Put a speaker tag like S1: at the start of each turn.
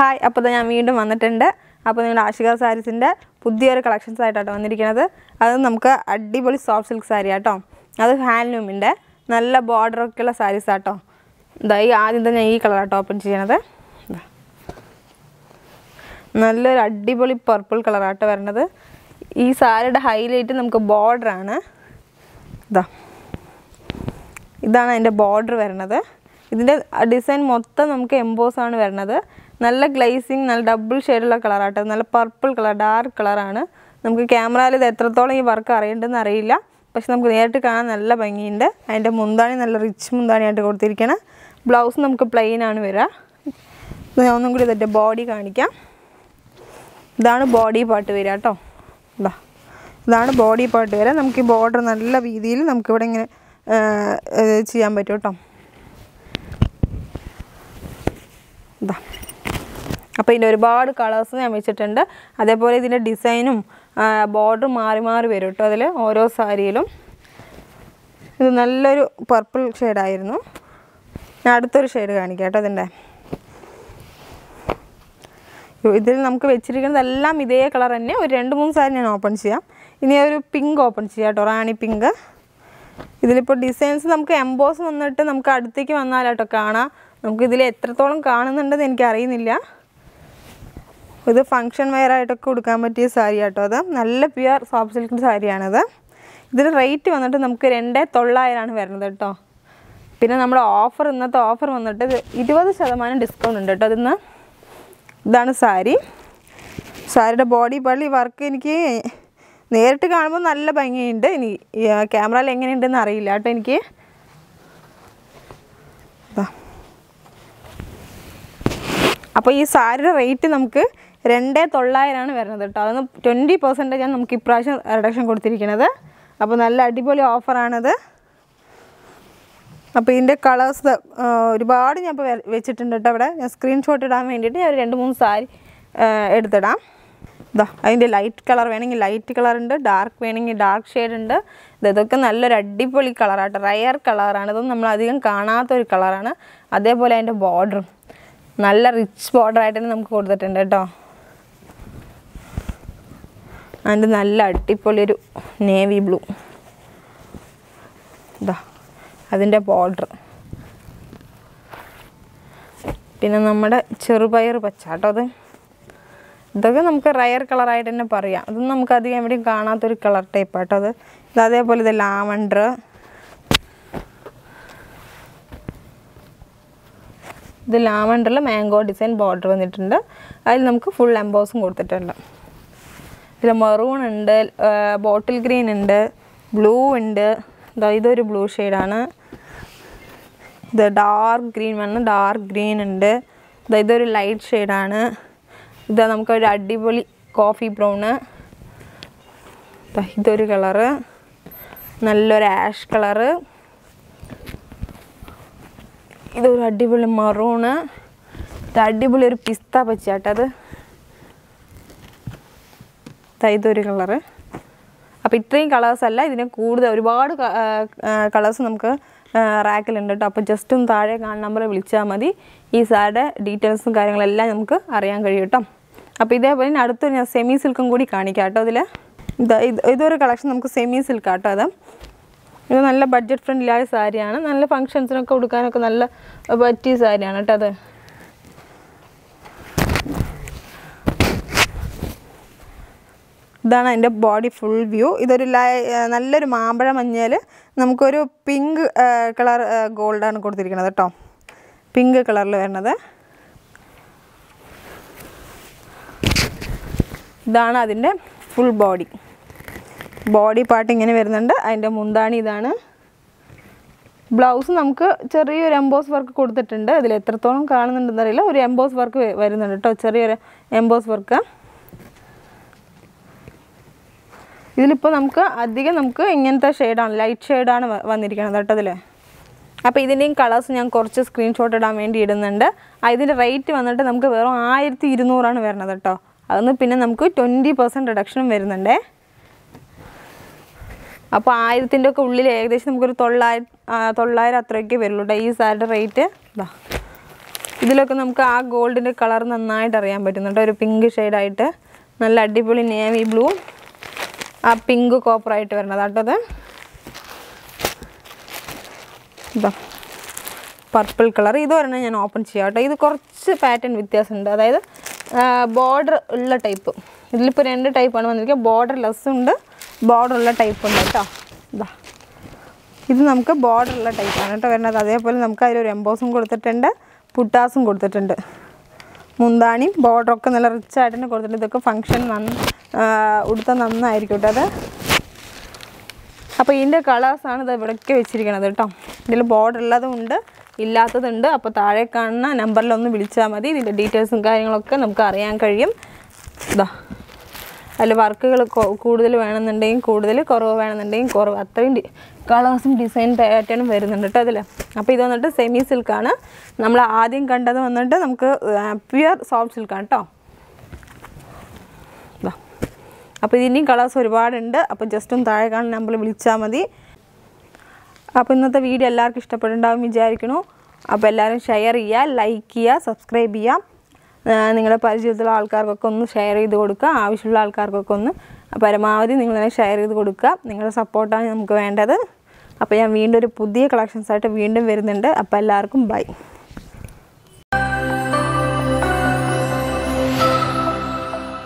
S1: Hi, അപ്പോൾ ഞാൻ വീണ്ടും വന്നിട്ടുണ്ട്. അപ്പോൾ നിങ്ങളുടെ ആഷിക സാരീസിൻ്റെ പുതിയൊരു കളക്ഷൻസ് ആയിട്ടാണ് വന്നിരിക്കുന്നത്. അത് നമുക്ക് അടിപൊളി സോഫ്റ്റ് സിൽക്ക് സാരി ആട്ടോ. അത് ഹാൻഡ്ലൂമിൻ്റെ നല്ല ബോർഡറൊക്കെയുള്ള സാരീസ് ആട്ടോ. ഈ ആദ്യം തന്നെ ഈ കളറാട്ടോ ഓപ്പൺ ചെയ്യണത്. നല്ലൊരു അടിപൊളി പർപ്പിൾ കളറാട്ടോ വരണത്. ഈ സാരിയുടെ ഹൈലൈറ്റ് നമുക്ക് ബോർഡറാണ്. ഇതാണ് അതിൻ്റെ ബോർഡർ വരണത്. ഇതിൻ്റെ ഡിസൈൻ മൊത്തം നമുക്ക് എംബോസാണ് വരുന്നത്. നല്ല ഗ്ലേസിങ്, നല്ല ഡബിൾ ഷെയ്ഡുള്ള കളറാട്ടോ. നല്ല പർപ്പിൾ കളർ, ഡാർക്ക് കളറാണ്. നമുക്ക് ക്യാമറയിൽ ഇത് എത്രത്തോളം ഈ വർക്ക് അറിയേണ്ടതെന്ന് അറിയില്ല, പക്ഷെ നമുക്ക് നേരിട്ട് കാണാൻ നല്ല ഭംഗിയുണ്ട്. അതിൻ്റെ മുന്താണി നല്ല റിച്ച് മുന്താണിയായിട്ട് കൊടുത്തിരിക്കണം. ബ്ലൗസ് നമുക്ക് പ്ലെയിൻ ആണ് വരിക. ഞാൻ ഒന്നും കൂടി ഇതിൻ്റെ ബോഡി കാണിക്കാം. ഇതാണ് ബോഡി പാർട്ട് വരിക കേട്ടോ. ഇതാണ് ബോഡി പാർട്ട് വരിക. നമുക്ക് ഈ ബോർഡർ നല്ല രീതിയിൽ നമുക്കിവിടെ ഇങ്ങനെ ചെയ്യാൻ പറ്റും കേട്ടോ. അപ്പോൾ ഇതിൻ്റെ ഒരുപാട് കളേഴ്സ് ഞാൻ വെച്ചിട്ടുണ്ട്. അതേപോലെ ഇതിൻ്റെ ഡിസൈനും ബോർഡർ മാറി മാറി വരും കേട്ടോ അതിൽ ഓരോ സാരിയിലും. ഇത് നല്ലൊരു പർപ്പിൾ ഷെയ്ഡായിരുന്നു. ഞാൻ അടുത്തൊരു ഷെയ്ഡ് കാണിക്കാം കേട്ടോ. ഇതിൽ നമുക്ക് വെച്ചിരിക്കുന്നതെല്ലാം ഇതേ കളർ തന്നെ. ഒരു 2-3 സാരി ഞാൻ ഓപ്പൺ ചെയ്യാം. ഇനി ഒരു പിങ്ക് ഓപ്പൺ ചെയ്യാം കേട്ടോ, റാണി പിങ്ക്. ഇതിലിപ്പോൾ ഡിസൈൻസ് നമുക്ക് എംബോസ് വന്നിട്ട് നമുക്ക് അടുത്തേക്ക് വന്നാലാട്ടോ കാണാം. നമുക്കിതിൽ എത്രത്തോളം കാണുന്നുണ്ടെന്ന് എനിക്കറിയുന്നില്ല. ഇത് ഫങ്ഷൻ വെയർ ആയിട്ടൊക്കെ കൊടുക്കാൻ പറ്റിയ സാരി ആട്ടോ. അത് നല്ല പ്യുവർ സോഫ്റ്റ് സിൽക്ക് സാരിയാണത്. ഇതിന് റേറ്റ് വന്നിട്ട് നമുക്ക് 2900 വരുന്നത് കേട്ടോ. പിന്നെ നമ്മുടെ ഓഫർ, ഇന്നത്തെ ഓഫർ വന്നിട്ട് 20% ഡിസ്കൗണ്ട് ഉണ്ട് കേട്ടോ അതിന്ന്. ഇതാണ് സാരി. സാരിയുടെ ബോഡി പള്ളി വർക്ക് എനിക്ക് നേരിട്ട് കാണുമ്പോൾ നല്ല ഭംഗിയുണ്ട്. ഇനി ക്യാമറയിൽ എങ്ങനെയുണ്ടെന്ന് അറിയില്ല കേട്ടോ എനിക്ക്. അപ്പോൾ ഈ സാരിയുടെ റേറ്റ് നമുക്ക് 2900 വരുന്നത് കേട്ടോ. അതൊന്ന് 20% നമുക്ക് ഇപ്രാവശ്യം റിഡക്ഷൻ കൊടുത്തിരിക്കുന്നത്. അപ്പോൾ നല്ല അടിപൊളി ഓഫറാണത്. അപ്പോൾ ഇതിൻ്റെ കളേഴ്സ് ഒരുപാട് ഞാൻ ഇപ്പോൾ വെച്ചിട്ടുണ്ട് കേട്ടോ. അവിടെ ഞാൻ സ്ക്രീൻഷോട്ട് ഇടാൻ വേണ്ടിയിട്ട് ഞാൻ 2-3 സാരി എടുത്തിടാം. അതിൻ്റെ ലൈറ്റ് കളർ വേണമെങ്കിൽ ലൈറ്റ് കളർ ഉണ്ട്, ഡാർക്ക് വേണമെങ്കിൽ ഡാർക്ക് ഷെയ്ഡ് ഉണ്ട്. ഇതൊക്കെ നല്ലൊരു അടിപൊളി കളറാട്ടോ. റയർ കളറാണ്. ഇതൊന്നും നമ്മൾ അധികം കാണാത്തൊരു കളറാണ്. അതേപോലെ അതിൻ്റെ ബോർഡറും നല്ല റിച്ച് ബോർഡറായിട്ട് തന്നെ നമുക്ക് കൊടുത്തിട്ടുണ്ട് കേട്ടോ. അതിൻ്റെ നല്ല അടിപൊളി ഒരു നേവി ബ്ലൂ. അതിൻ്റെ ബോർഡർ. പിന്നെ നമ്മുടെ ചെറുപയർ പച്ച കേട്ടോ. ഇതൊക്കെ നമുക്ക് റയർ കളറായിട്ട് തന്നെ പറയാം. അതൊന്നും നമുക്ക് അധികം എവിടെയും കാണാത്തൊരു കളർ ടൈപ്പ് കേട്ടോ. ഇത് അതേപോലെ ഇത് ലാവണ്ടർ. ഇത് ലാവണ്ടറിൽ മാംഗോ ഡിസൈൻ ബോർഡർ വന്നിട്ടുണ്ട്. അതിൽ നമുക്ക് ഫുൾ എംബോസും കൊടുത്തിട്ടുണ്ട്. ഇതിൽ മെറൂൺ ഉണ്ട്, ബോട്ടിൽ ഗ്രീൻ ഉണ്ട്, ബ്ലൂ ഉണ്ട്. ഇതൊരു ബ്ലൂ ഷെയ്ഡാണ്. ഇത് ഡാർക്ക് ഗ്രീൻ വേണം, ഡാർക്ക് ഗ്രീൻ ഉണ്ട്. ഇതൊരു ലൈറ്റ് ഷെയ്ഡാണ്. ഇത് നമുക്കൊരു അടിപൊളി കോഫി ബ്രൗണ്. ഇതൊരു കളറ്, നല്ലൊരു ആഷ് കളറ്. ഇതൊരു അടിപൊളി മറൂണ്. ഇത് അടിപൊളി ഒരു പിസ്ത പച്ചാട്ടത്. ഇതൊരു കളറ്. അപ്പോൾ ഇത്രയും കളേഴ്സല്ല, ഇതിന് കൂടുതൽ ഒരുപാട് കളേഴ്സ് നമുക്ക് റാക്കിലുണ്ട് കേട്ടോ. അപ്പോൾ ജസ്റ്റ് ഒന്ന് താഴെ കാണുന്ന നമ്പറിൽ വിളിച്ചാൽ മതി. ഈ സാരിയുടെ ഡീറ്റെയിൽസും കാര്യങ്ങളെല്ലാം നമുക്ക് അറിയാൻ കഴിയും കേട്ടോ. അപ്പോൾ ഇതേപോലെ അടുത്തൊരു ഞാൻ സെമി സിൽക്കും കൂടി കാണിക്കാം കേട്ടോ. ഇതൊരു കളക്ഷൻ നമുക്ക് സെമി സിൽക്ക് കേട്ടോ. ഇത് നല്ല ബഡ്ജറ്റ് ഫ്രണ്ട്ലി ആയ സാരിയാണ്. നല്ല ഫങ്ഷൻസിനൊക്കെ കൊടുക്കാനൊക്കെ നല്ല പറ്റിയ സാരിയാണ് കേട്ടോ അത്. ഇതാണ് അതിൻ്റെ ബോഡി ഫുൾ വ്യൂ. ഇതൊരു നല്ലൊരു മാമ്പഴ മഞ്ഞയിൽ നമുക്കൊരു പിങ്ക് കളർ ഗോൾഡാണ് കൊടുത്തിരിക്കുന്നത് കേട്ടോ. പിങ്ക് കളറിൽ വരുന്നത്. ഇതാണ് അതിൻ്റെ ഫുൾ ബോഡി. ബോഡി പാർട്ട് ഇങ്ങനെ വരുന്നുണ്ട്. അതിൻ്റെ മുന്താണി ഇതാണ്. ബ്ലൗസ് നമുക്ക് ചെറിയൊരു എംബോസ് വർക്ക് കൊടുത്തിട്ടുണ്ട്. അതിൽ എത്രത്തോളം കാണുന്നുണ്ടെന്ന് അറിയില്ല. ഒരു എംബോസ് വർക്ക് വരുന്നുണ്ട് കേട്ടോ, ചെറിയൊരു എംബോസ് വർക്ക്. ഇതിലിപ്പോൾ നമുക്ക് അധികം നമുക്ക് ഇങ്ങനത്തെ ഷെയ്ഡാണ്, ലൈറ്റ് ഷെയ്ഡാണ് വന്നിരിക്കുന്നത് കേട്ടോ ഇതിൽ. അപ്പോൾ ഇതിൻ്റെയും കളേഴ്സ് ഞാൻ കുറച്ച് സ്ക്രീൻഷോട്ട് ഇടാൻ വേണ്ടി ഇടുന്നുണ്ട്. ഇതിൻ്റെ റേറ്റ് വന്നിട്ട് നമുക്ക് വെറും 1200 വരുന്നത് കേട്ടോ. അതൊന്ന് പിന്നെ നമുക്ക് 20% റിഡക്ഷനും വരുന്നുണ്ടേ. അപ്പോൾ 1000-ൻ്റെ ഒക്കെ ഉള്ളിൽ ഏകദേശം നമുക്കൊരു 900 അത്രയൊക്കെ വരുള്ളൂ കേട്ടോ ഈ സാരിയുടെ റേറ്റ്. ഇതിലൊക്കെ നമുക്ക് ആ ഗോൾഡിൻ്റെ കളർ നന്നായിട്ട് അറിയാൻ പറ്റുന്നുണ്ട്. ഒരു പിങ്ക് ഷെയ്ഡായിട്ട് നല്ല അടിപൊളി നേവി ബ്ലൂ ആ പിങ്ക് കോപ്പറായിട്ട് വരുന്നത് കേട്ടത്. ഇതാ പർപ്പിൾ കളർ. ഇതൊരെണ്ണം ഞാൻ ഓപ്പൺ ചെയ്യാം കേട്ടോ. ഇത് കുറച്ച് പാറ്റേൺ വ്യത്യാസമുണ്ട്. അതായത് ബോർഡർ ഉള്ള ടൈപ്പ്. ഇതിലിപ്പോൾ 2 ടൈപ്പാണ് വന്നിരിക്കുക. ബോർഡർ ലെസ് ഉണ്ട്, ബോർഡർ ഉള്ള ടൈപ്പ് ഉണ്ട് കേട്ടോ. ഇതാ ഇത് നമുക്ക് ബോർഡർ ഉള്ള ടൈപ്പാണ് കേട്ടോ വരുന്നത്. അതേപോലെ നമുക്ക് അതിലൊരു എംബോസും കൊടുത്തിട്ടുണ്ട്, പുട്ടാസും കൊടുത്തിട്ടുണ്ട്. മുന്താണിയും ബോർഡറൊക്കെ നല്ല റിച്ച് ആയിട്ട് തന്നെ കൊടുത്തിട്ടുണ്ട്. ഇതൊക്കെ ഫങ്ഷൻ ഉടുത്താൽ നന്നായിരിക്കും കേട്ടോ അത്. അപ്പോൾ ഇതിൻ്റെ കളേഴ്സാണ് ഇത് ഇവിടെയൊക്കെ വെച്ചിരിക്കണത് കേട്ടോ. ഇതിൽ ബോർഡർ ഉള്ളതും ഉണ്ട്, ഇല്ലാത്തതുണ്ട്. അപ്പോൾ താഴെ കാണുന്ന നമ്പറിലൊന്ന് വിളിച്ചാൽ മതി. ഇതിൻ്റെ ഡീറ്റെയിൽസും കാര്യങ്ങളൊക്കെ നമുക്ക് അറിയാൻ കഴിയും. ഇതാ അതിൽ വർക്കുകൾ കൂടുതൽ വേണമെന്നുണ്ടെങ്കിൽ കൂടുതൽ, കുറവ് വേണമെന്നുണ്ടെങ്കിൽ കുറവ്, അത്രയും കളേഴ്സും ഡിസൈൻ പാറ്റേണും വരുന്നുണ്ട് കേട്ടോ അതിൽ. അപ്പോൾ ഇത് വന്നിട്ട് സെമി സിൽക്കാണ്. നമ്മൾ ആദ്യം കണ്ടത് വന്നിട്ട് നമുക്ക് പ്യുവർ സോഫ്റ്റ് സിൽക്കാണ് കേട്ടോ. ഇതാ അപ്പോൾ ഇതിൻ്റെയും കളേഴ്സ് ഒരുപാടുണ്ട്. അപ്പോൾ ജസ്റ്റ് ഒന്ന് താഴെ കാണുന്ന നമ്പറിൽ വിളിച്ചാൽ മതി. അപ്പോൾ ഇന്നത്തെ വീഡിയോ എല്ലാവർക്കും ഇഷ്ടപ്പെട്ടുണ്ടാവും വിചാരിക്കണു. അപ്പോൾ എല്ലാവരും ഷെയർ ചെയ്യുക, ലൈക്ക് ചെയ്യുക, സബ്സ്ക്രൈബ് ചെയ്യുക. നിങ്ങളുടെ പരിചയത്തിലുള്ള ആൾക്കാർക്കൊക്കെ ഒന്ന് ഷെയർ ചെയ്ത് കൊടുക്കുക. ആവശ്യമുള്ള ആൾക്കാർക്കൊക്കെ ഒന്ന് പരമാവധി നിങ്ങളെ ഷെയർ ചെയ്ത് കൊടുക്കുക. നിങ്ങളുടെ സപ്പോർട്ടാണ് നമുക്ക് വേണ്ടത്. അപ്പോൾ ഞാൻ വീണ്ടും ഒരു പുതിയ കളക്ഷൻസായിട്ട് വീണ്ടും വരുന്നുണ്ട്. അപ്പോൾ എല്ലാവർക്കും ബൈ.